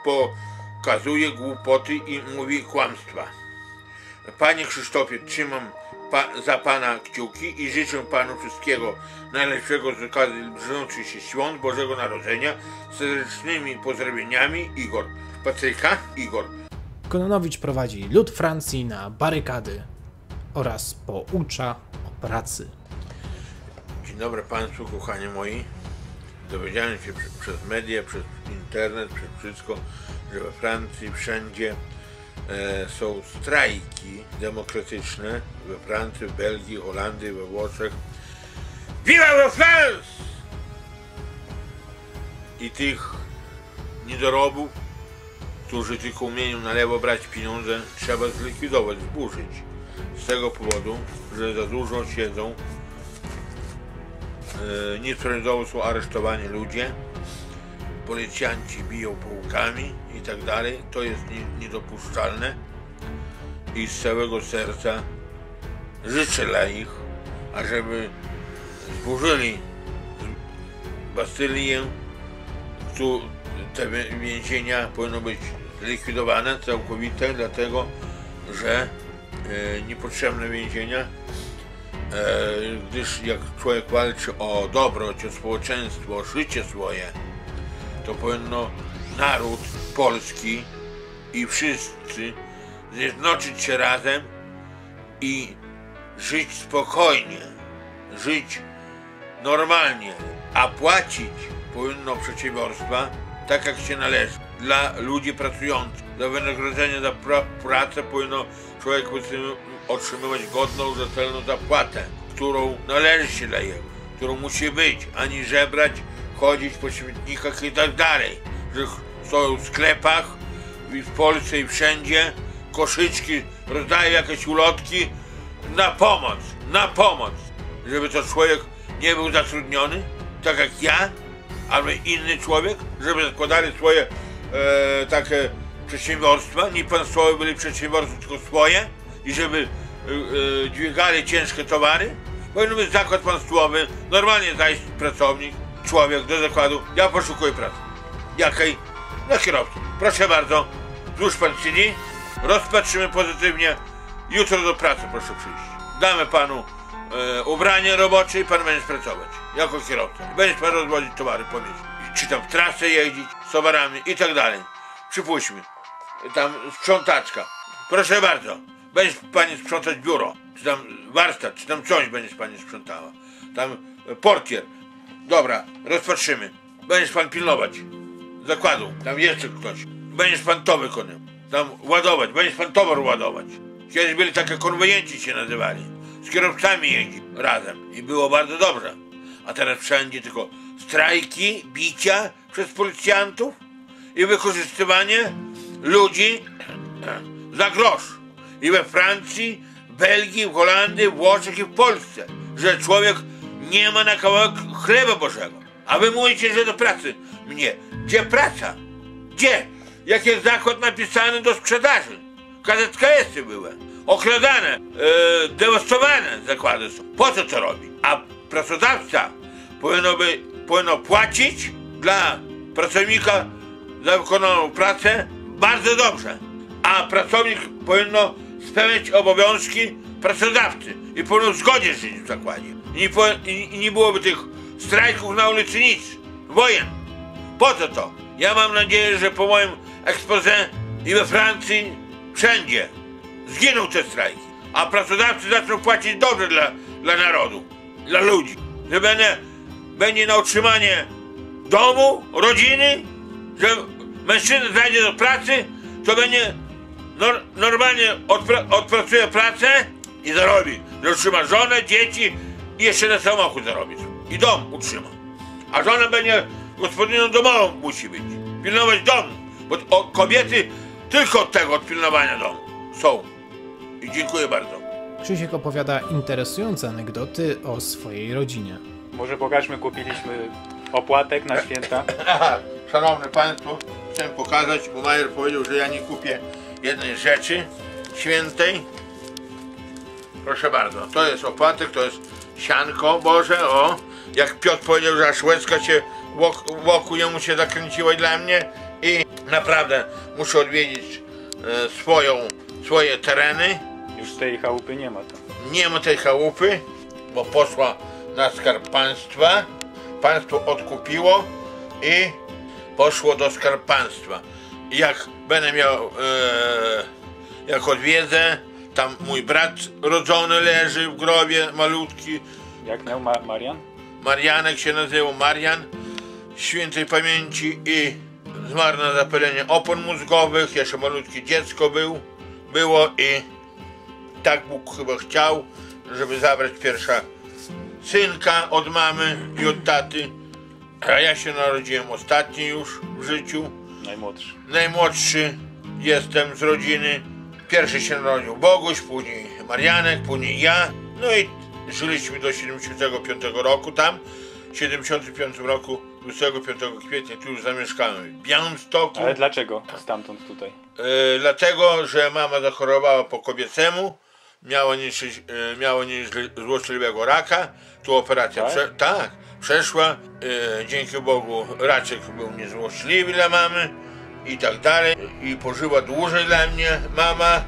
pokazuje głupoty i mówi kłamstwa. Panie Krzysztofie, trzymam pa za pana kciuki i życzę panu wszystkiego najlepszego z okazji zbliżających się świąt Bożego Narodzenia. Z serdecznymi pozdrowieniami, Igor. Patryka, Igor. Kononowicz prowadzi lud Francji na barykady oraz poucza o pracy. Dzień dobry Państwu, kochani moi. Dowiedziałem się przez media, przez internet, przez wszystko, że we Francji wszędzie e, są strajki demokratyczne. We Francji, w Belgii, Holandii, we Włoszech. Viva la France! I tych niedorobów, którzy tylko umieją na lewo brać pieniądze, trzeba zlikwidować, zburzyć. Z tego powodu, że za dużo siedzą, e, nieprawidłowo są aresztowani ludzie, policjanci biją pałkami i tak dalej. To jest nie, niedopuszczalne i z całego serca życzę dla nich, ażeby zburzyli Bastylię. Tu te więzienia powinny być zlikwidowane całkowite, dlatego że e, niepotrzebne więzienia, e, gdyż jak człowiek walczy o dobroć, o społeczeństwo, o życie swoje, to powinno naród polski i wszyscy zjednoczyć się razem i żyć spokojnie, żyć normalnie, a płacić powinno przedsiębiorstwa tak jak się należy, dla ludzi pracujących. Za wynagrodzenie za pra pracę powinno człowiek otrzymywać godną, rzetelną zapłatę, którą należy się dla jego, którą musi być, ani żebrać, chodzić po śmietnikach i tak dalej, że stoją w sklepach i w Polsce i wszędzie, koszyczki, rozdają jakieś ulotki na pomoc, na pomoc, żeby to człowiek nie był zatrudniony, tak jak ja, albo inny człowiek, żeby zakładali swoje e, takie przedsiębiorstwa, nie państwowe byli przedsiębiorstwa, tylko swoje, i żeby e, e, dźwigali ciężkie towary. Powinien być zakład państwowy, normalnie zajść pracownik, człowiek do zakładu, ja poszukuję pracy. Jakiej? Na kierowcę. Proszę bardzo, złóż pan C D, rozpatrzymy pozytywnie, jutro do pracy proszę przyjść. Damy panu e, ubranie robocze i pan będzie pracować jako kierowca. Będzie pan rozwozić towary po mieście. Czy tam w trasę jeździć z towarami i tak dalej. Przypuśćmy, tam sprzątaczka. Proszę bardzo, będzie pani sprzątać biuro, czy tam warsztat, czy tam coś będzie pani sprzątała. Tam portier. Dobra, rozpatrzymy. Będziesz pan pilnować zakładu, tam jeszcze ktoś. Będziesz pan to wykonywał. Tam ładować, będziesz pan towar ładować. Kiedyś byli takie konwojenci się nazywali. Z kierowcami jeździ razem i było bardzo dobrze. A teraz wszędzie tylko strajki, bicia przez policjantów i wykorzystywanie ludzi za grosz. I we Francji, w Belgii, w Holandii, w Włoszech i w Polsce. Że człowiek nie ma na kawałek chleba Bożego. A wy mówicie, że do pracy. Mnie. Gdzie praca? Gdzie? Jak jest zakład napisany do sprzedaży? K Z K S-y były. Okradane, yy, dewastowane zakłady są. Po co to robi? A pracodawca powinno, by, powinno płacić dla pracownika za wykonaną pracę bardzo dobrze. A pracownik powinno spełniać obowiązki pracodawcy i powinno w zgodzie żyć w zakładzie. I nie, po, i, i nie byłoby tych strajków na ulicy, nic. Wojen. Po co to? Ja mam nadzieję, że po moim expose i we Francji, wszędzie zginą te strajki, a pracodawcy zaczną płacić dobrze dla, dla narodu, dla ludzi. Że będzie, będzie na utrzymanie domu, rodziny, że mężczyzna zajdzie do pracy, to będzie nor, normalnie odpra, odpracuje pracę i zarobi. Że utrzyma żonę, dzieci i jeszcze na samochód zarobi. I dom utrzyma. A żona będzie gospodynią domową musi być. Pilnować domu, bo o, kobiety tylko od tego, od pilnowania domu są. I dziękuję bardzo. Krzysiek opowiada interesujące anegdoty o swojej rodzinie. Może pokażmy, kupiliśmy opłatek na święta. Aha, szanowni państwo, chcę pokazać, bo Majer powiedział, że ja nie kupię jednej rzeczy świętej. Proszę bardzo, to jest opłatek, to jest sianko Boże, o. Jak Piotr powiedział, że aż łezka się wokół jemu się zakręciła dla mnie i naprawdę muszę odwiedzić e, swoją, swoje tereny. Już tej chałupy nie ma tam. Nie ma tej chałupy, bo poszła na Skarb Państwa. Państwo odkupiło i poszło do Skarb Państwa. I jak będę miał, e, jak odwiedzę, tam mój brat rodzony leży w grobie, malutki. Jak miał Ma Marian? Marianek się nazywał, Marian, świętej pamięci, i zmarł na zapalenie opon mózgowych, jeszcze malutkie dziecko był, było i tak Bóg chyba chciał, żeby zabrać pierwsza synka od mamy i od taty, a ja się narodziłem ostatni już w życiu. Najmłodszy. Najmłodszy jestem z rodziny. Pierwszy się narodził Boguś, później Marianek, później ja, no i żyliśmy do siedemdziesiątego piątego roku tam. W siedemdziesiątym piątym roku, dwudziestego piątego kwietnia, tu już zamieszkamy w Białymstoku. Ale dlaczego stamtąd tutaj? E, dlatego, że mama zachorowała po kobiecemu, miała, nieś, e, miała złośliwego raka, tu operacja tak? Prze, tak, przeszła, e, dzięki Bogu raczek był niezłośliwy dla mamy i tak dalej, i pożyła dłużej dla mnie mama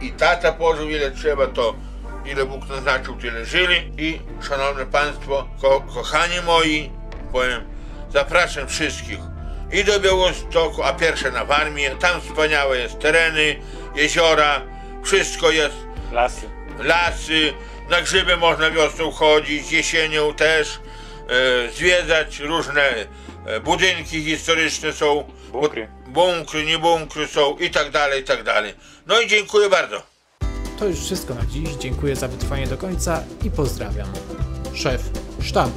i tata pożył ile trzeba, to ile Bóg naznaczył, tyle żyli. I szanowne państwo, ko kochani moi, powiem, zapraszam wszystkich i do Białostoku, a pierwsze na Warmię. Tam wspaniałe jest tereny, jeziora, wszystko jest. Lasy. Lasy, na grzyby można wiosną chodzić, jesienią też, e, zwiedzać różne e, budynki historyczne są, Bunkry. bunkry, nie bunkry są i tak dalej, i tak dalej. No i dziękuję bardzo. To już wszystko na dziś. Dziękuję za wytrwanie do końca i pozdrawiam. Szef sztabu.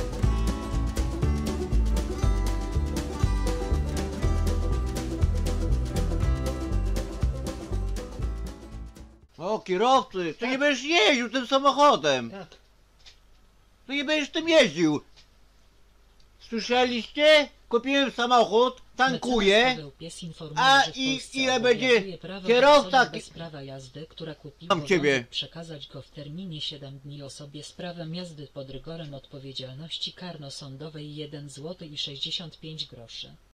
O, kierowcy, ty nie będziesz jeździł tym samochodem. Ty nie będziesz tym jeździł. Słyszeliście? Kupiłem samochód, tankuję. A i ile będzie kierowca? Bez prawa jazdy, która kupiła Mam ciebie. przekazać go w terminie siedem dni osobie z prawem jazdy pod rygorem odpowiedzialności karno-sądowej jeden złoty i sześćdziesiąt pięć groszy.